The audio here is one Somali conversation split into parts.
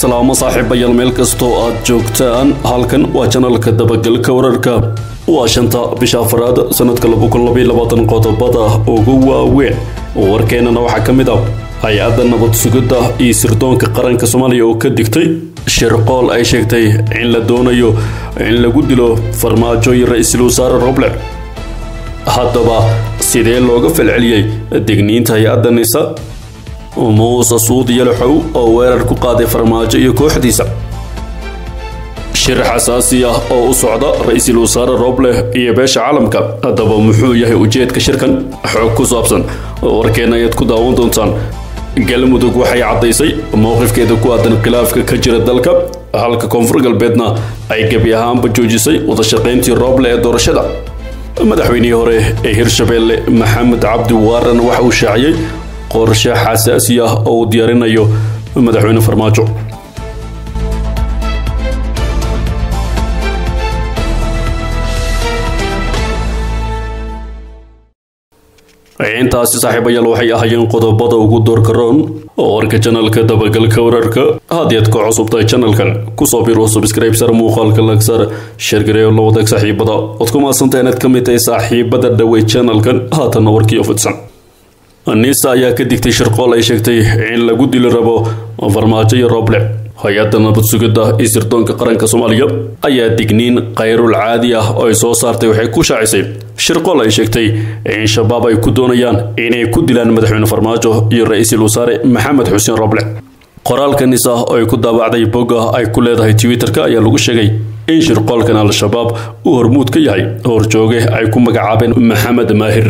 salaamo saaxiibayaal meel kastoo aad joogtaan halkan waa channelka dabagalka wararka waa shanta bisha afraad sanadka 2022 qodobada ugu waaweyn warkeenana waxa kamid ah hay'adda nabad sugidda iyo sirdoonka qaranka Soomaaliya oo ka digtay shirqool ay sheegtay in la doonayo in lagu dilo farmaajo iyo ra'iisul wasaare Roble haddaba sidee looga falceliyay digniinta hay'adda nisa موسى صوت يلحو أو ويرر كقاضي فرماجة يكوحديسا شر حساسية أو صعدة رئيس الوزراء روبله يباش عالمك أدبا محو يهي وجيت كشركا حكو صابسا وركينا يتكو داون دونسان قلمو دوكو حي عطيسي موقف كيدوكو أدن قلاف كجر الدلكا هالك كونفرق البيتنا أي قبيهان بجوجيسي وتشقين تي روبله دور الشدا مدحويني هوري هيرشبيل محمد عبد وارن وحو شاعي qorshe xasaasi ah oo diyaarinayo madaxweyne farmaajo intaasi saaxiibayaal waxay ahaayeen qodobada ugu doorka roon oo warka channelka dabagalka wararka hadiyad ku cusubtay channelkan ku soo biro subscribe sar muuqaalka lagsar share gareeyo la wadaag saaxiibada oo ku maasantahay inaad ka mid tahay saaxiibada dhawey channelkan haatan warkii ofidsan النيسا ayaa ka digtay shirqool ay sheegtay in lagu dili rabo farmaajo iyo Roble hay'adda nabad sugidda iyo sirdoonka qaranka Soomaaliya ayaa digniin qayrul caadi ah oo soo saartay waxay ku shaacisay shirqool ay sheegtay in shabaab ay ku doonayaan inay ku dilaan madaxweyne farmaajo iyo ra'iisul wasaare Maxamed Xuseen Roble qoraalka nisa oo ay ku daabacday bogga ay ku leedahay Twitter-ka ayaa lagu sheegay in shirqoolkan al-shabaab uu hormuud ka yahay horjooge ay ku magacaabeen Maxamed Maahir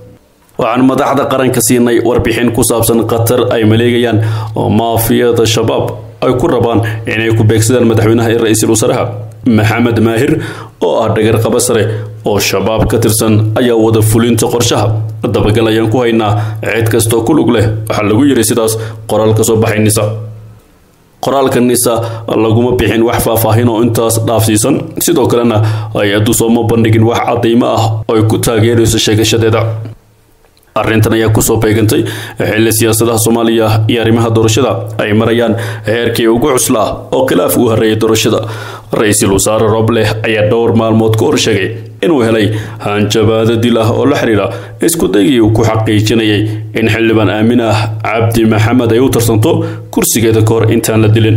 وعن مدحدة قرن كسيني وربحين كوسابسن قطر أي مليجيان ومافيا الشباب أي كربان يعني يكون بيكسد المدحونها الرئيس الوزراء محمد ماهر وأردقر قبصري والشباب كترسن أي وضع فلين تقرشها الدبقة لا ينكوها إنا عيد كستو كل قله حلقوا يرسيداس قرال كصباح النساء قرال كالنساء اللقوم بحين وحفا فاهين وانتاس دافسيسن سيدو كلنا أي أدو صومو بندقين وح عطيمة أو يكوتا غيريس الشيء الشديدة arrintan ayaa ku soo beegantay xilli siyaasadda Soomaaliya iyo arrimaha doorashada ay marayaan heerkii ugu cuslaa oo khilaaf u hareeyay doorashada ra'iisul wasaare Roble ayaa dhowr maalmood ka hor sheegay inuu helay hanjabaad dil ah oo la xiriira isku dayay uu ku xaqiijinayay in xildhibaan Aaminah Cabdi Maxamed ay u tarsanto kursigeeda ka hor intaan la dilin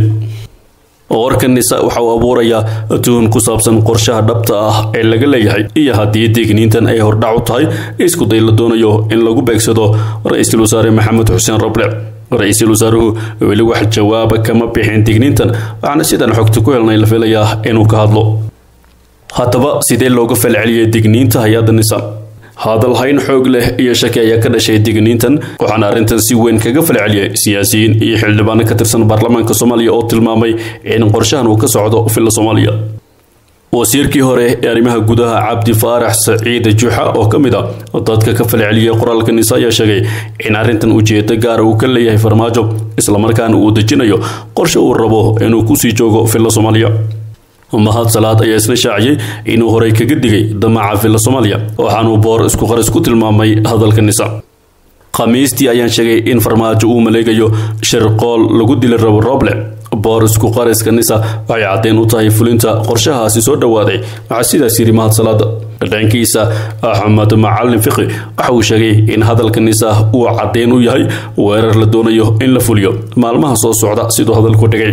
warkan nisa waxa uu abuurayaa tuhun ku saabsan qorshaha dhabta ah ee laga leeyahay iyo haddii digniintan ay hordhac u tahay isku day la doonayo in lagu beegsado ra'iisul wasaare Maxamed Xuseen Roble ra'iisul wasaaruhu weli wax jawaab kama bixin digniintan waxaana sidan xogta ku helnay la filayaa inuu ka hadlo haddaba sidee looga falceliyay digniinta hay'adda nisa هذا الحين حوق له يشكي يكاد شيء دقنينتن وحنا رنتن سوين كقفل عليه سياسيين يحل بنا كترسن برلمان كصوماليا أو تلمامي إن قرشان وكسعودة في الصوماليا وسير كهره يرمها جودها عبد فارح سعيد جوحة أو كمدا ضد كقفل عليه قرال النساء يشجع إن رنتن وجهة جار وكل يه فرماجو إسلام كان ودجنايو قرش وربو إنه كوسي جوجو في الصوماليا ومهاد صلاة أي اسم شاعي إنه هريك جدي دمع في الصوماليا وحنو بور اسكو خرج كتل مامي هذا الكنيسة قميصتي أيان شيء إن فرماجو ملاجيو شرقال لجود للرب الرابع بور اسكو خرج كنيسة ويعطين وطاي فلنتا قرشها سيسود وادي مع سيدا سيري مهاد صلاة الرنكيسة أحمد معلم فقه أحو شيء إن هذا الكنيسة وعطين وياي ويرر لدونيو إن لفوليو مع المهصو السعودة سيدو هذا الكوتجي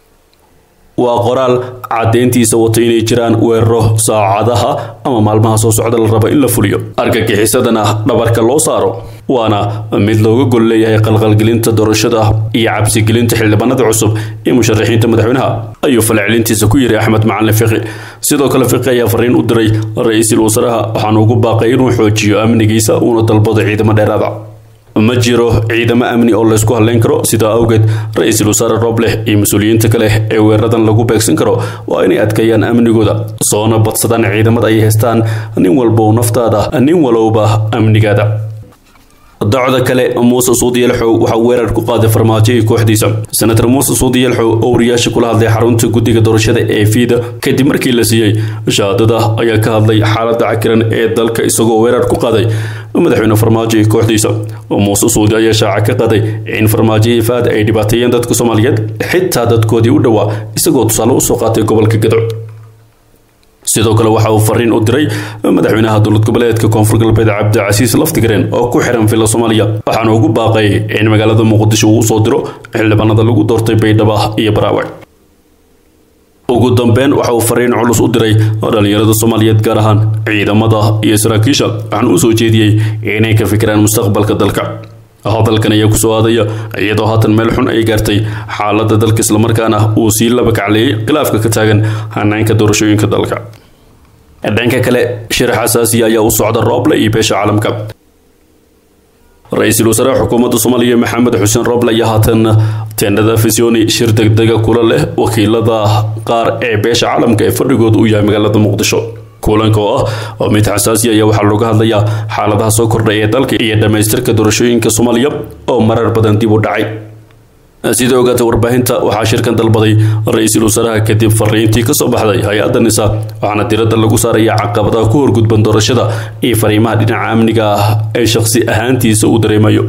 وقرال عدينتي سوتيني جيران ويرو ساعدها أما مالمها سو سعود الربا إلا فوليو أركك حسدنا نبارك الله صارو وأنا مثلو قول لي هي قلقل قلنت درشده يعبسي قلنت حل بند عصب مشرحين تمدحونها أيو فالعلنتي سكويري أحمد معلم فقه سيدو كلا فقه يا فرين أدري رئيس الوزراء حنوقو باقيين وحوجيو أمن جيسا ونطلبو عيد مديرada ما جيرو عيدما أمني أو لسكو هلين كرو سيدا أوجد رئيس الوزراء روبله مسؤولين تكله ويردن لجو بيكسن كرو وإني أتكيان أمني جودا صونا بتصدان عيدما أي هستان أني والبو نفتادا أني ولوبه أمني جادا الدعوة كله موسى صودي الحو وحوير القاضي فرماجي كوحديسا سنة موسى صودي الحو أو رياش كل هذا حرونت جودي كدرشة فيدا كدمر كيلسية شهادة أيا كهذا حالة عكرن دلك إسقو وير القاضي madaxweyne farmaajo kooxdiisa muuse suudi ayaa shaaca ka qaday in farmaajo faad ay dhibaateeyeen dadka Soomaaliyeed xitaa dadkoodii u dhawaa isagoo tusaale u soo qaatay gobolka Gadow sidoo kale waxa uu fariin u diray madaxweynaha dowlad goboleedka Koonfur Galbeed Cabdicasiis Laftigareen oo ku xiran fila Soomaaliya waxaana ugu baaqay in magaalada Muqdisho uu soo diro xildhibaanada lagu doortay Baydhabo iyo Baraawe ugu dambeyn waxa uu fariin culus u diray dhalinyarada Soomaaliyeed gaar ahaan ciidamada iyo saraakiisha waxaan u soo jeediyay inay ka fikiraan mustaqbalka dalka hadalkan ayaa ku soo aadaya iyadoo haatan meel xun ay gaartay xaaladda dalka isla markaana uu sii laba kacleeyay khilaafka ka taagan hanaanka doorashooyinka dalka dhanka kale shir xasaasi ayaa u socda Roble iyo beesha caalamka ra'iisul wasaaraha xukuumadda Soomaaliya Maxamed Xuseen Roble ayaa haatan teendhada Fisiooni shir degdeg kula leh wakiilada qaar ee beesha caalamka ee fadhigood u yahay magaalada Muqdisho kulanka oo mid xasaasi ah waxa lagu hadlayaa xaaladaha soo kordhay ee dalka iyo dhameystirka doorashooyinka Soomaaliya oo marar badan dib u dhacay sidoo kale warbaahinta waxa shirkan dalbaday ra'iisul wasaaraha kadib fariintii ka soo baxday hay'adda NISA waxaana diradda lagu saaraya caqabadaha ku horgudban doorashada iyo fariimaha dhinaca amniga ee shakhsi ahaantiisa uu dareemayo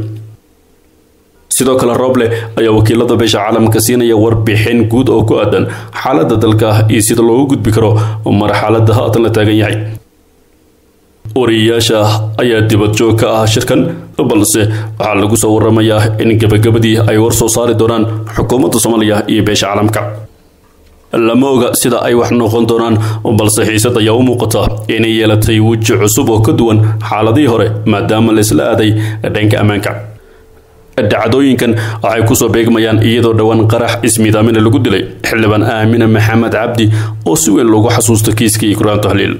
sidoo kale Roble ayaa wakiilada beesha caalamka siinaya warbixin guud oo ku aadan xaaladda dalka iyo sida loogu gudbi karo marxaladda haatan la taagan yahay wariyaasha ayaa dibad joog ka ah shirkan balse waxaa lagu soo waramayaa in gabagabadii ay war soo saari doonaan xukuumadda Soomaaliya iyo beesha caalamka lama oga sida ay wax noqon doonaan balse xiisad ayaa u muuqata inay yeelatay waji cusub oo ka duwan xaaladii hore maadaama la isla aaday dhanka ammaanka dhacdooyinkan waxay ku soo beegmayaan iyadoo dhawaan qarax ismiidaamina lagu dilay xildhibaan Aamina Maxamed Cabdi oo si weyn loogu xasuusto kiiskii Ikraan Tahliil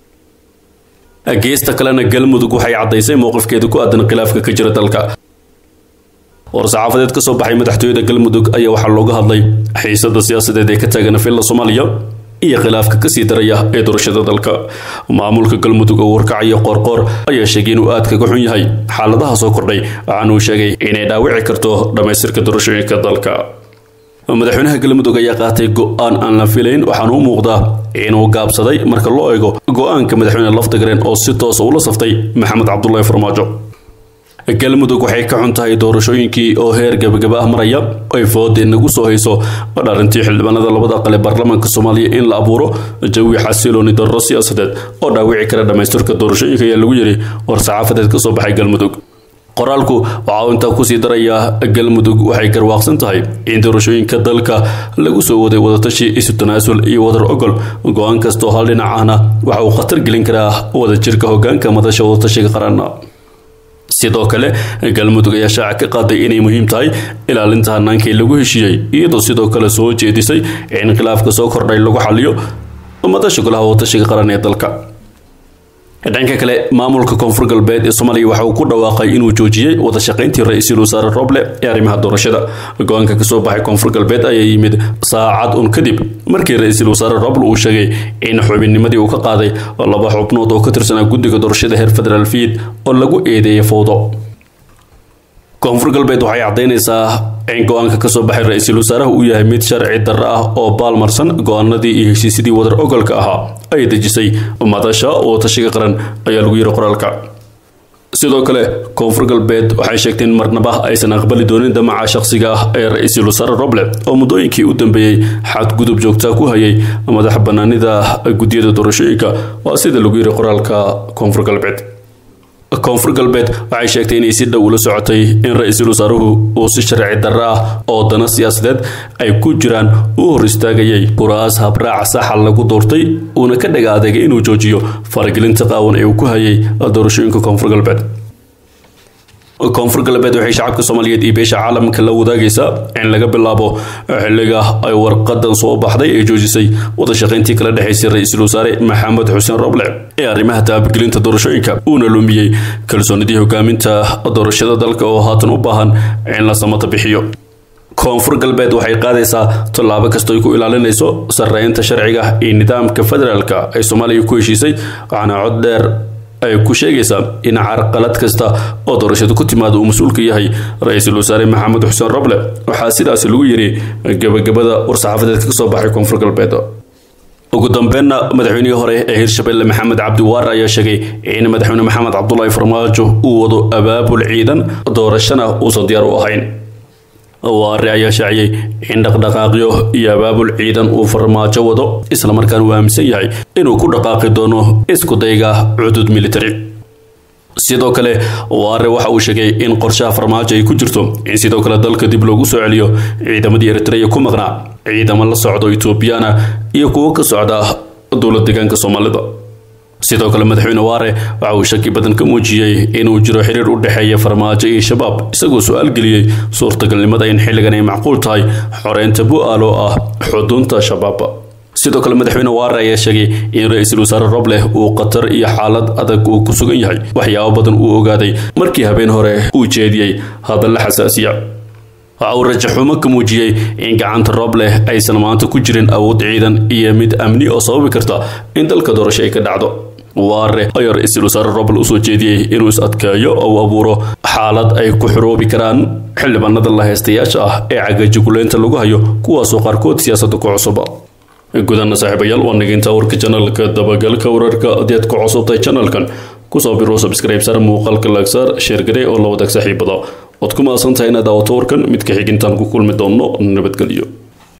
geesta kalena Galmudug waxay cadaysay mowqifkeeda ku aadan khilaafka ka jira dalka war-saxaafadeed ka soo baxay madaxtooyada Galmudug ayaa waxaa looga hadlay xiisadda siyaasadeed ee ka taagan filla Soomaaliya iyo khilaafka ka sii daraya ee doorashada dalka maamulka Galmudug oo warkacaya qorqor ayaa sheegay inuu aad kaga xun yahay xaaladaha soo kordhay waxaana uu sheegay inay dhaawici karto dhameystirka doorashooyinka dalka madaxweynaha Galmudug ayaa qaatay go'aan aan la filayn waxaana u muuqdaa inuu gaabsaday marka loo eego go'aanka madaxweyne Laftigareen oo si toos ah ula saftay Maxamed Cabdullaahi Farmaajo Galmudug waxay ka xun tahay doorashooyinkii oo heer gabagaba ah maraya ay foodeen nagu soo hayso dharintii xildhibaanada labada aqal ee baarlamaanka Soomaaliya in la abuuro jawi xasilooni darro siyaasadeed oo dhaawici kara dhameystirka doorashooyinka ayaa lagu yiri war-saxaafadeed ka soo baxay Galmudug qoraalku waxa uu inta ku sii daraya Galmudug waxay garwaaqsan tahay in doorashooyinka dalka lagu soo waday wadatashi isu tanaasul iyo wadar ogol go'aan kasto hal dhinac ahna waxa uu khatar gelin karaa wadajirka hoggaanka madasha wadatashiga qaranka sidoo kale Galmudug ayaa shaaca ka qaaday inay muhiim tahay ilaalinta hanaanka lagu heshiiyay iyadoo sidoo kale soo jeedisay in khilaafka soo kordhay lagu xaliyo madasha golaha wadatashiga qaranka ee dalka dhanka kale maamulka Koonfur Galbeed ee Soomaaliya waxa uu ku dhawaaqay inuu joojiyay wada shaqayntii ra'iisul wasaare Roble ee arrimaha doorashada go'aanka ka soo baxay Koonfur Galbeed ayaa yimid saacad kadib markii ra'iisul wasaare Roble uu sheegay in xubinnimadii uu ka qaaday laba xubnood oo ka tirsan guddiga doorashada heer federaal fiid oo lagu eedeeyay fowdo Koonfur Galbeed waxay cadeynaysaa in go'aanka ka soo baxay ra'iisul wasaaraha uu yahay mid sharci darro ah oo baalmarsan go'aanadii iyo heshiisyadii wadar ogolka ahaa ay dejisay madasha oo tashiga qaran ayaa lagu yiri qoraalka sidoo kale Koonfur Galbeed waxay sheegteen marnaba aysan aqbali doonin damaca shakhsiga ah ee ra'iisul wasaare Roble oo muddooyinkii u dambeeyay xadgudub joogto ku hayay madax banaanida guddiyada doorashooyinka waa sida lagu yiri qoraalka Koonfur Galbeed Koonfur Galbeed waxay sheegtay inay si dhow ula socotay in ra'iisul wasaaruhu uu si sharci darro ah oo dana siyaasadeed ay ku jiraan uu hor istaagayay kuraas habraac sax lagu doortay una ka dhaga adeegay inuu joojiyo faragelinta qaawan ee uu ku hayay doorashooyinka Koonfur Galbeed Koonfur Galbeed waxay shacabka Soomaaliyeed iyo beesha caalamka la wadaagaysaa in laga bilaabo xilliga ay warqadan soo baxday ee joojisay wada shaqayntii kala dhaxaysay ra'iisul wasaare Maxamed Xuseen Roble ee arrimaha taabgelinta doorashooyinka uuna lumiyay kalsoonidii hogaaminta doorashada dalka oo haatan u baahan in la samata bixiyo Koonfur Galbeed waxay qaadaysaa tallaabo kasta oo ku ilaalinayso sareynta sharciga iyo nidaamka federaalka ay Soomaaliya ku heshiisay waxaana cod dheer ay ku sheegaysaa in carqalad kasta oo doorashada ku timaado uu mas'uul ka yahay ra'iisul wasaare Maxamed Xuseen Roble waxa sidaas lagu yiri gabagabada war-saxaafadeed ka soo baxay Koonfur Galbeed ugu dambeynna madaxweynihii hore ee Hirshabelle Maxamed Cabdi Waare ayaa sheegay in madaxweyne Maxamed Cabdullaahi Farmaajo uu wado abaabul ciidan doorashana uusan diyaar u ahayn. Waare ayaa shaaciyay in dhaqdhaqaaqyo iyo abaabul ciidan uu Farmaajo wado isla markaana uu aaminsan yahay inuu ku dhaqaaqi doono isku dayga cudud military. sidoo kale Waare waxa uu sheegay in qorshaha Farmaajo ay ku jirto in sidoo kale dalka dib loogu soo celiyo ciidamadii Eritrea ku maqnaa ciidamo la socdo Ethiopia iyo kuwa ka socda dowlad deegaanka Soomaalida. sidoo kale madaxweyne Waare waxa uu shaki badan ka muujiyay inuu jiro xiriir u dhaxeeya Farmaajo iyo shabaab isagoo su'aal geliyay suurtagalnimada in xilligan ay macquul tahay xoreynta Bu'aalo ah xudunta shabaab. sidoo kale madaxweyne Waare ayaa sheegay in ra'iisul wasaare Roble uu qatar iyo xaalad adag uu ku sugan yahay waxyaabo badan uu ogaaday markii habeen hore uu jeediyay hadal xasaasiya. waxa uu rajaxumo ka muujiyay in gacanta Roble aysan maanta ku jirin awood ciidan iyo mid amni oo sababi karta in dalka doorasho ay ka dhacdo. Waare ayaa ra'iisul wasaare Roble u soo jeediyay inuu is adkeeyo oo abuuro xaalad ay ku xiroobi karaan xildhibaanada la haystayaasha ah ee cagajuguleynta lagu hayo kuwaasoo qaarkood siyaasadda ku cusub. gudaha saaxiibayaal waa naginta warka channelka dabagalka wararka adeed ku cusubtay channelkan ku soo biro subscribe sar muuqaalka like sar share garee oo la wadaag saaxiibada. Wad ku maasantahay inaad daawato warkan mid ka xigintaan ku kulmi doono nabadgelyo.